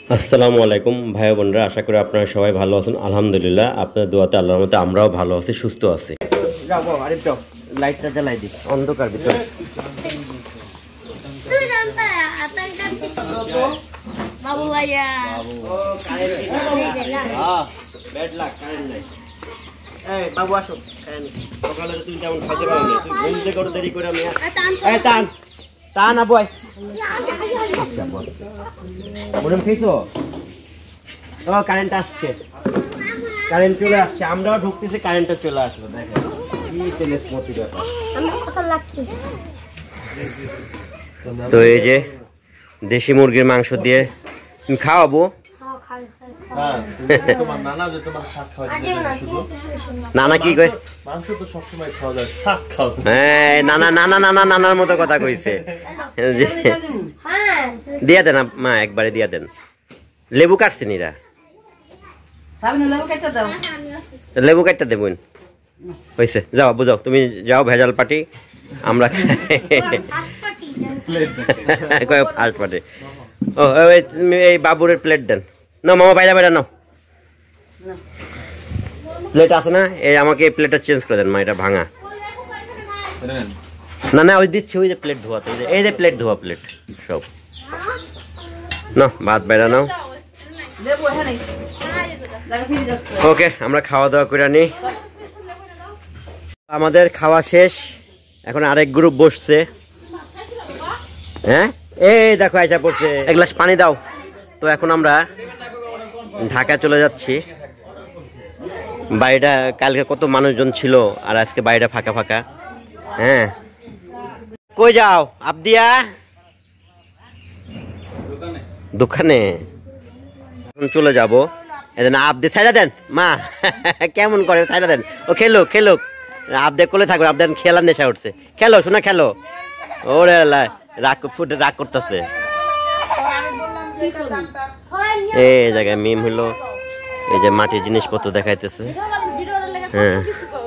আসসালামু আলাইকুম ভাই বোনরা, আশা করি আপনারা সবাই ভালো আছেন। আলহামদুলিল্লাহ, আপনাদের দোয়াতে আল্লাহর রহমতে আমরাও ভালো আছি, সুস্থ আছি। যাও বাবা, আরে যাও, লাইটটা জ্বালাই দিই, অন্ধকার ভিতরে। বাবু ভাইয়া ব্যাড লাক, কারেন্ট নাই। এই বাবু আসো, সকালে তো তুমি তেমন খাইতে পারো না, তুমি ঘুম থেকে করে দেরি করে আমি। এই টান টান আবু আয়। আচ্ছা বল, মরম খেয়েছো? ও কারেন্ট আসছে, কারেন্ট চলে আসছে, আমরাও ঢুকতেছি, কারেন্টটা চলে আসলো। দেখেন কি তেলেসমতি ব্যাপার। তো এই যে দেশি মুরগির মাংস দিয়ে তুমি খাওয়াবো। নানা কি কয়? হ্যাঁ, নানা নানা নানা নানার মতো কথা কইছে। দিয়া দেন মা, একবারে দিয়া দেন। লেবু কাটছে নিরা, লেবু কাটটা দেবুন। হয়েছে, যাও বুঝাও, তুমি যাও ভেজাল পাটি, আমরা ফার্স্ট পাটি। ও তুমি এই বাবুরের প্লেট দেন। না মামা, বাইরে বাইরে নাও, প্লেট আছে না? এই আমাকে এই প্লেটটা চেঞ্জ করে দেন মা, এটা ভাঙা। না না, ওই দিচ্ছি, ওই যে প্লেট ধোয়াতে, এই যে প্লেট ধোয়া প্লেট সব না, ভাত বাইরে নাও। ওকে, আমরা খাওয়া দাওয়া করে নি। আমাদের খাওয়া শেষ, এখন আরেক গ্রুপ বসছে। হ্যাঁ, এই দেখো আইসা পড়ছে, এক গ্লাস পানি দাও। তো এখন আমরা ঢাকা চলে যাচ্ছি। বাড়িটা কালকে কত মানুষজন ছিল, আর আজকে বাড়িটা ফাঁকা ফাঁকা। হ্যাঁ, কই যাও আবদিয়া? দোকানে চলে যাবো। আবদে ছাইড়া দেন মা, কেমন করে ছাইড়া দেন। ও খেলুক খেলুক, আবদে কোলে থাকবে, আবদান খেলার নেশা উঠছে। খেলো শোনা, খেলো। ওরে রাগ ফুটে রাগ করতেছে। এই জায়গায় মিম হইলো, এই যে মাটির জিনিসপত্র দেখাইতেছে। হ্যাঁ,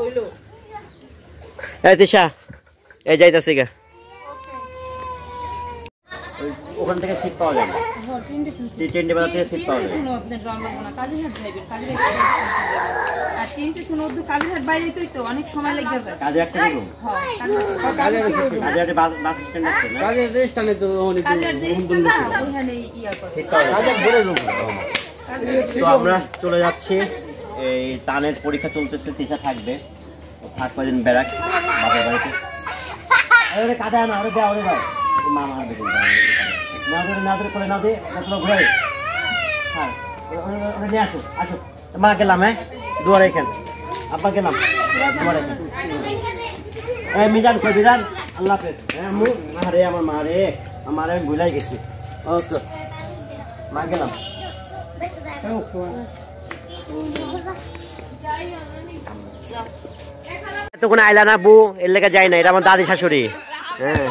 এই তিশা, এই যাইতেছি গা। ওখান থেকে সিট পাওয়া যায় না, তিনটে বাজার থেকে সিট পাওয়া যায়। অনেক সময় লেগে যায়। কাজে একটা রুম, কাজে একটা বাস স্ট্যান্ড আছে না, কাজে স্ট্যান্ডে তো অনেক তো আমরা চলে যাচ্ছি। এই তানের পরীক্ষা চলতেছে, তিশা থাকবে, থাক কদিন বেড়াক বাবার বাড়িতে। আরে কাদা না, ওরে দাও, ওরে দাও, মামা দেখুন না ধরে না ধরে করে না দে, ঘুরে। হ্যাঁ, ওরে নিয়ে আসো, আসো। মা গেলাম, হ্যাঁ দুয়ারে এখান, আব্বা গেলাম দুয়ারে এখান। এই মিজান কই মিজান, আল্লাহ হাফেজ। হ্যাঁ মু, আরে আমার মা রে, আমার আমি ভুলাই গেছি। ওকে মা গেলাম। এতক্ষণ আইলা না বউ, এর লেগে যাই না, এটা আমার দাদি শাশুড়ি। হ্যাঁ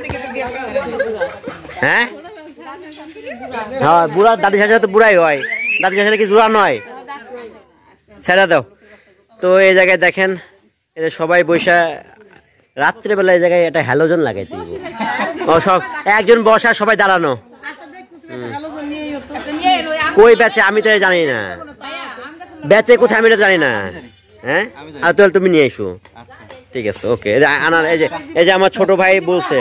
হ্যাঁ হ্যাঁ, বুড়া দাদি শাশুড়ি তো বুড়াই হয়, দাদি শাশুড়ি কি জোড়া নয়? ছেড়ে দাও। তো এই জায়গায় দেখেন, এদের সবাই বৈশা রাত্রেবেলা এই জায়গায় একটা হ্যালোজেন লাগাইতে। ও সব একজন বসা, সবাই দাঁড়ানো। কই বেচে আমি তো জানি না, বেচে কোথায় আমি তো জানি না। হ্যাঁ, আর তাহলে তুমি নিয়ে এসো। ঠিক আছে, ওকে। আনার এই যে আমার ছোট ভাই বলছে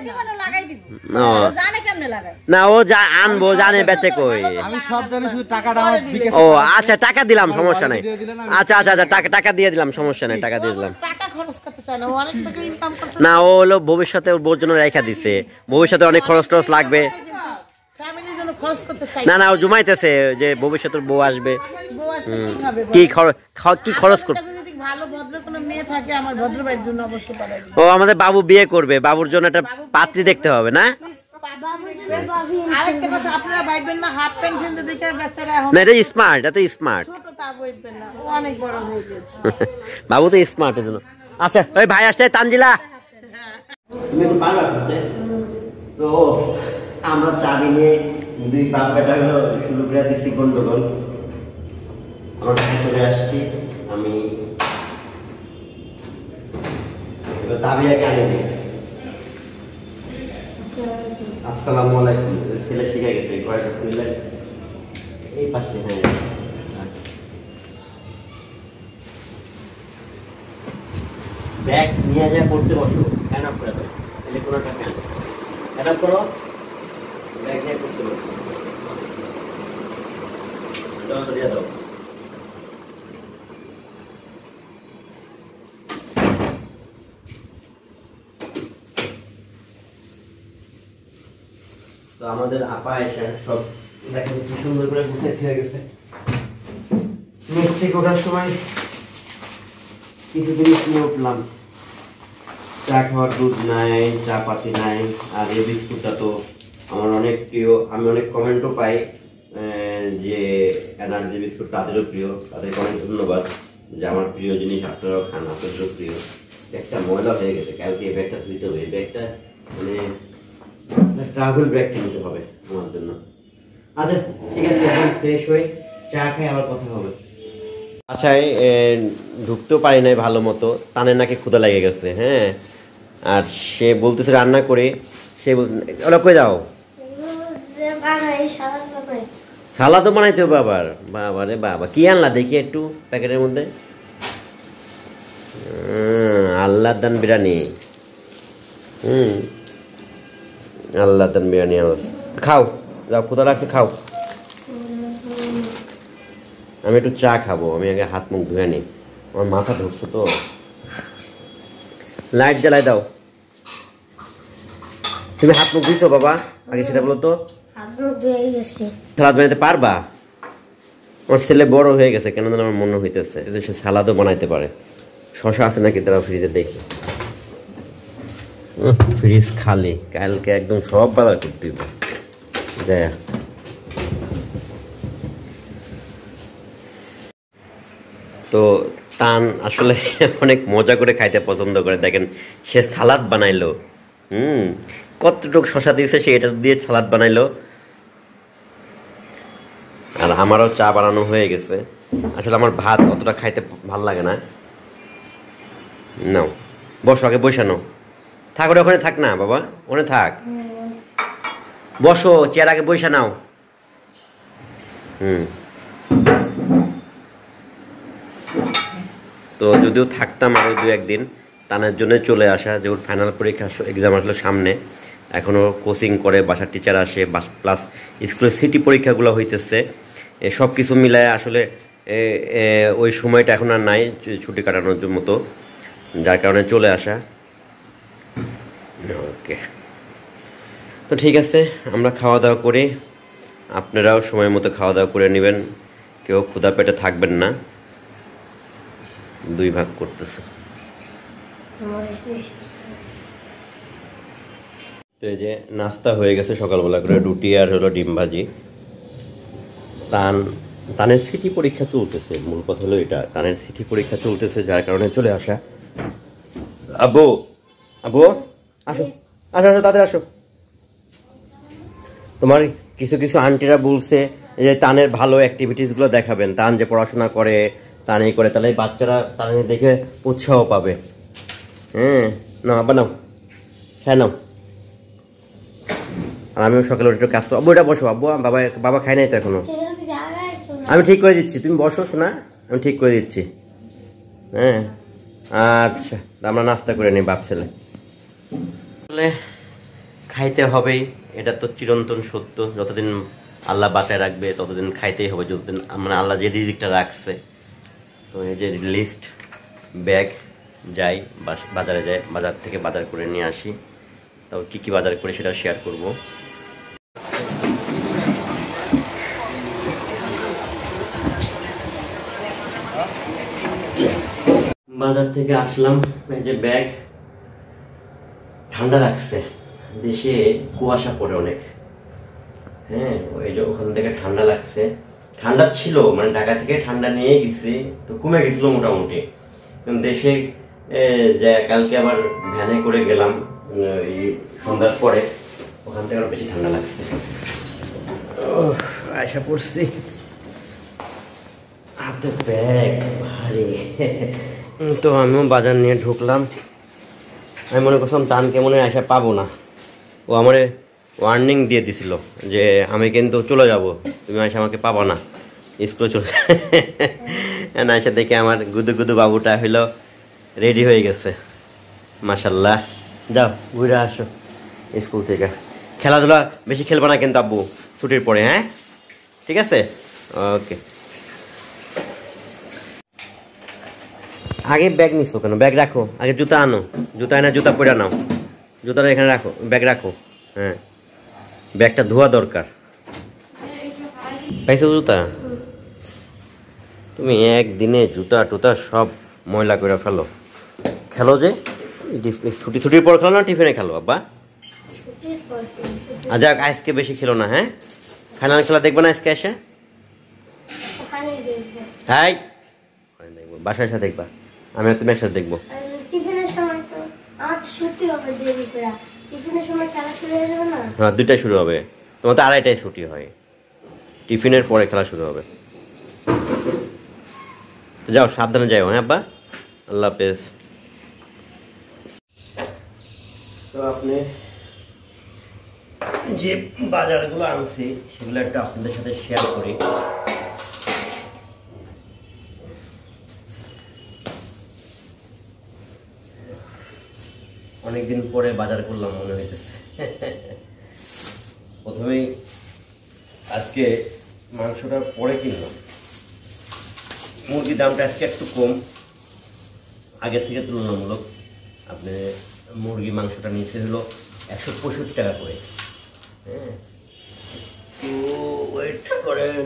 না, ও যা আনবো জানে বেচে কই। আমি সব জানি, শুধু টাকাটা আমার বিকাশ। ও আচ্ছা, টাকা দিলাম, সমস্যা নাই। আচ্ছা আচ্ছা আচ্ছা, টাকা দিয়ে দিলাম, সমস্যা নাই, টাকা দিয়ে দিলাম। না, ও হলো ভবিষ্যতে ওর বউর জন্য রেখা দিছে, ভবিষ্যতে অনেক খরচ টরচ লাগবে। না না, ও জমাইতেছে যে ভবিষ্যতে বউ আসবে, কি খরচ করবে। ও আমাদের বাবু বিয়ে করবে, বাবুর জন্য একটা পাত্রী দেখতে হবে না? না, এটা স্মার্ট, এটা স্মার্ট, বাবু তো স্মার্ট এর জন্য। আচ্ছা, ওই ভাই আসছে, তানজিলা তো আমরা চাবি নিয়ে দুই বাপ বেটা হলো শুরু করে দিচ্ছি গন্ডগোল। আমরা চলে আসছি, আমি দাবি আগে আনি দিই। আসসালামু আলাইকুম। ছেলে শিখে গেছে কয়েকটা খুললে এই পাশে, হ্যাঁ। ব্যাগ নিয়ে যা করতে বসো, ফ্যান অফ করে দাও, তাহলে কোনো একটা ফ্যান অফ করো, ব্যাগ নিয়ে করতে বসো, দরজা দিয়ে দাও। তো আমাদের আপা এসে সব দেখেন কি সুন্দর করে গুছিয়ে থেকে গেছে। মেস থেকে ওঠার সময় কিছু জিনিস নিয়ে উঠলাম। চা খাওয়ার দুধ নাই, চা পাতি নাই, আর এই বিস্কুটটা তো আমার অনেক প্রিয়। আমি অনেক কমেন্টও পাই যে এনার্জি বিস্কুট তাদেরও প্রিয়, তাদেরকে অনেক ধন্যবাদ যে আমার প্রিয় জিনিস আপনারাও খান, আপনাদেরও প্রিয়। ব্যাগটা ময়লা হয়ে গেছে, কালকে এই ব্যাগটা ধুইতে হবে। এই ব্যাগটা মানে ট্রাভেল ব্যাগ কিনতে হবে আমার জন্য। আচ্ছা ঠিক আছে, এখন ফ্রেশ হয়ে চা খাই, আবার কথা হবে। বাসায় ঢুকতেও পারি নাই ভালো মতো, তানের নাকি ক্ষুধা লেগে গেছে। হ্যাঁ, আর সে বলতেছে রান্না করে, সে ওরা কই যাও, সালাদ তো বানাইতে হবে আবার। বাবা রে বাবা, কি আনলা দেখি একটু প্যাকেটের মধ্যে। আল্লাহ দান বিরিয়ানি। আল্লাহ দান বিরিয়ানি খাও, যাও, ক্ষুধা লাগছে, খাও। আমি একটু চা খাবো, আমি আগে হাত মুখ ধুয়ে নিই, আমার মাথা ঢুকছে তো। লাইট জ্বালাই দাও। তুমি হাত মুখ ধুইছো বাবা আগে, সেটা বলো তো। সালাদ বানাইতে পারবা? আমার ছেলে বড় হয়ে গেছে, কেন যেন আমার মনে হইতেছে সে সালাদও বানাইতে পারে। শশা আছে নাকি তারা ফ্রিজে দেখি। ফ্রিজ খালি, কালকে একদম সব বাজার করতে হবে। যাই, তো তান আসলে অনেক মজা করে খাইতে পছন্দ করে। দেখেন সে সালাদ বানাইলো, কতটুকু শশা দিয়েছে সে এটা দিয়ে সালাদ বানাইলো। আর আমারও চা বানানো হয়ে গেছে। আসলে আমার ভাত অতটা খাইতে ভাল লাগে না। নাও বসো, আগে বসে নাও। থাক, ওখানে থাক না বাবা, ওখানে থাক, বসো, চেয়ার আগে বসে নাও। তো যদিও থাকতাম আরও 2-1 দিন, তানের জন্য চলে আসা, যে ওর ফাইনাল পরীক্ষা এক্সাম আসলো সামনে, এখনও কোচিং করে, বাসার টিচার আসে, প্লাস স্কুলের সিটি পরীক্ষাগুলো হইতেছে। সব কিছু মিলায় আসলে ওই সময়টা এখন আর নাই ছুটি কাটানোর মতো, যার কারণে চলে আসা। ওকে, তো ঠিক আছে, আমরা খাওয়া দাওয়া করি, আপনারাও সময় মতো খাওয়া দাওয়া করে নেবেন, কেউ ক্ষুধা পেটে থাকবেন না। 2 ভাগ করতেছে। তো এই যে নাস্তা হয়ে গেছে সকালবেলা করে, রুটি আর হলো ডিম ভাজি। তানের সিটি পরীক্ষা চলতেছে, মূল কথা হলো এটা, তানের সিটি পরীক্ষা চলতেছে, যার কারণে চলে আসা। আব্বু, আব্বু আসো, আসো, আসো, তাদের আসো। তোমার কিছু কিছু আন্টিরা বলছে যে তানের ভালো অ্যাক্টিভিটিসগুলো দেখাবেন, তান যে পড়াশোনা করে, তান এই করে, তাহলে বাচ্চারা তানে দেখে উৎসাহ পাবে। না আব্বা নাও, হ্যাঁ নাও। আর আমিও সকালে একটু কাজ করবো। আব্বু এটা বসো, আব্বু বাবা খাই নাই তো এখনো। আমি ঠিক করে দিচ্ছি, তুমি বসো শোনা, আমি ঠিক করে দিচ্ছি। হ্যাঁ আচ্ছা, আমরা নাস্তা করে নিই বাপ ছেলে। আসলে খাইতে হবেই, এটা তো চিরন্তন সত্য। যতদিন আল্লাহ বাঁচায় রাখবে ততদিন খাইতেই হবে, যতদিন মানে আল্লাহ যে রিজিকটা রাখছে। তো এই যে লিস্ট, ব্যাগ, যাই বাজারে যাই, বাজার থেকে বাজার করে নিয়ে আসি। তাও কী কী বাজার করে সেটা শেয়ার করব। বাজার থেকে আসলাম, এই যে ব্যাগ। ঠান্ডা লাগছে, দেশে কুয়াশা পড়ে অনেক। হ্যাঁ, ওই যে ওখান থেকে ঠান্ডা লাগছে। ঠান্ডা ছিল, মানে ঢাকা থেকে ঠান্ডা নিয়ে গেছি, তো কমে গেছিল মোটামুটি। দেশে কালকে আবার ভ্যানে করে গেলাম এই সন্ধ্যার পরে, ওখান থেকে আরো বেশি ঠান্ডা লাগছে। আশা পড়ছি, হাতে ব্যাগ ভারী। তো আমিও বাজার নিয়ে ঢুকলাম। আমি মনে করছিলাম তানকে মনে হয় আশা পাবো না, ও ওয়ার্নিং দিয়ে দিছিল যে আমি কিন্তু চলে যাব, তুমি এসে আমাকে পাবো না, স্কুলে চলে না এসে দেখে আমার গুদু গুদু বাবুটা হইলো রেডি হয়ে গেছে। মাশাল্লাহ, যাও ঘুরে আসো স্কুল থেকে। খেলাধুলা বেশি খেলবো না কিন্তু আব্বু ছুটির পরে, হ্যাঁ ঠিক আছে, ওকে। আগে ব্যাগ নিছো কেন? ব্যাগ রাখো, আগে জুতা আনো, জুতা এনে জুতা পরে নাও, জুতাটা এখানে রাখো, ব্যাগ রাখো। হ্যাঁ, ব্যাগটা ধোয়া দরকার। পাইছো জুতা? তুমি একদিনে জুতা টুতা সব ময়লা করে ফেলো। খেলো যে ছুটির পর খেলো না টিফিনে খেলো আব্বা? যাক আজকে বেশি খেলো না, হ্যাঁ? ফাইনাল খেলা দেখবো না আজকে এসে? হাই, দেখবো বাসায় এসে দেখবা, আমি আর তুমি একসাথে দেখবো। হ্যাঁ, 2টায় শুরু হবে, তোমার তো 2:30টায় ছুটি হয়, টিফিনের পরে খেলা শুরু হবে। যাও সাবধানে যাও, হ্যাঁ আব্বা, আল্লাহ হাফেজ। তো আপনি যে বাজারগুলো আনছি সেগুলো একটা আপনাদের সাথে শেয়ার করি। অনেকদিন পরে বাজার করলাম মনে হইতেছে। প্রথমেই আজকে মাংসটা পরে কিনলাম। মুরগির দামটা আজকে একটু কম আগের থেকে তুলনামূলক। আপনি মুরগি মাংসটা নিচে হলো 165 টাকা করে। হ্যাঁ, তো ওয়েট করেন।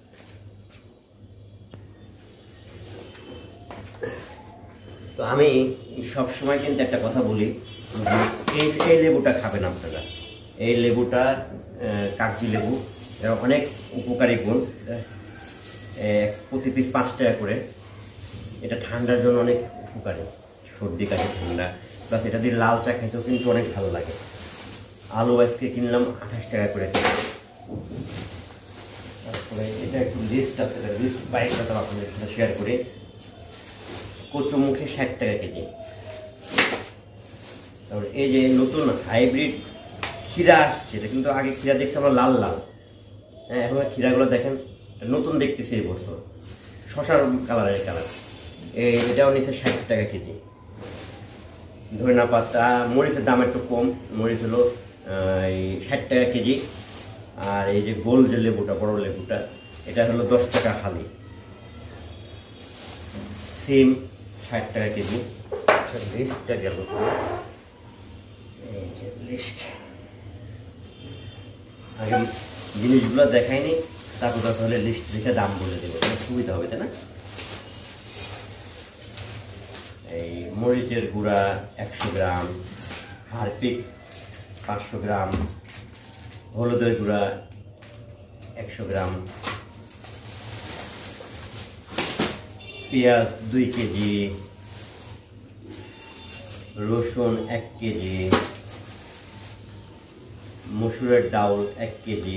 তো আমি সব সময় কিন্তু একটা কথা বলি, এই লেবুটা খাবেন আপনারা। এই লেবুটা কাগজি লেবু, এর অনেক উপকারী গুণ। প্রতি পিস 5 টাকা করে। এটা ঠান্ডার জন্য অনেক উপকারী, সর্দি কাশি ঠান্ডা, প্লাস এটা দিয়ে লাল চা খেতেও কিন্তু অনেক ভালো লাগে। আলু আজকে কিনলাম 28 টাকা করে। তারপরে এটা একটু লিস্ট আছে, লিস্ট বাইকটা তো আপনাদের সাথে শেয়ার করি। কচুমুখী 60 টাকা কেজি। তারপরে এই যে নতুন হাইব্রিড ক্ষীরা আসছে, এটা কিন্তু আগে ক্ষীরা দেখতে আমরা লাল লাল, হ্যাঁ এখন ক্ষীরাগুলো দেখেন নতুন দেখতেছি এই বছর, শশার কালারের কালার। এটাও নিচে 60 টাকা কেজি। ধনিয়া পাতা, মরিচের দাম একটু কম, মরিচ হলো এই 60 টাকা কেজি। আর এই যে গোল যে লেবুটা, বড় লেবুটা, এটা হলো 10 টাকা হালি। সিম 60 টাকা কেজি। লিস্টটা গেল, এই যে লিস্ট। আগে জিনিসগুলো দেখায়নি, তারপর তাহলে লিস্ট দেখে দাম বলে দেবো, সুবিধা হবে, তাই না? এই মরিচের গুঁড়া 100 গ্রাম, হারপিক 500 গ্রাম, হলুদের গুঁড়া 100 গ্রাম, পেঁয়াজ 2 কেজি, রসুন 1 কেজি, মসুরের ডাউল 1 কেজি,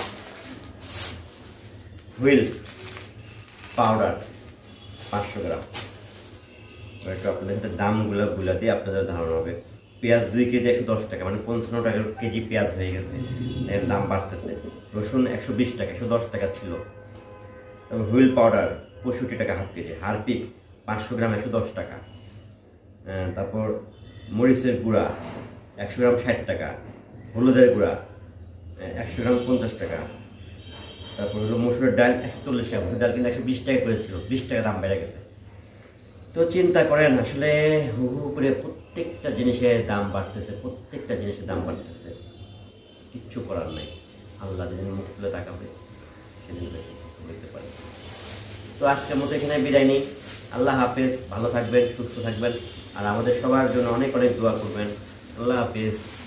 হুইল পাউডার 500 গ্রাম। একটু আপনাদের সাথে দামগুলো দিয়ে আপনাদের ধারণা হবে। পেঁয়াজ 2 কেজি 110 টাকা, মানে 55 টাকা কেজি পেঁয়াজ হয়ে গেছে, এর দাম বাড়তেছে। রসুন 120 টাকা, 110 টাকা ছিল। তারপর হুইল পাউডার 65 টাকা হাফ কেজি, হারপিক 500 গ্রাম 110 টাকা। তারপর মরিচের গুঁড়া 100 গ্রাম 60 টাকা, হলুদের গুঁড়া 100 গ্রাম 50 টাকা। তারপর হলো মসুরের ডাল 140 টাকা, মসুর ডাল কিন্তু 120 টাকা করেছিল, 20 টাকা দাম বেড়ে গেছে। তো চিন্তা করেন আসলে হু হু করে প্রত্যেকটা জিনিসের দাম বাড়তেছে, প্রত্যেকটা জিনিসের দাম বাড়তেছে, কিচ্ছু করার নাই। আল্লাহ যেদিন মুখ তুলে তাকাবে সেদিন কিছু বলতে পারে। তো আজকের মতো এখানে বিদায় নিই। আল্লাহ হাফেজ, ভালো থাকবেন, সুস্থ থাকবেন, আর আমাদের সবার জন্য অনেক অনেক দোয়া করবেন। আল্লাহ হাফেজ।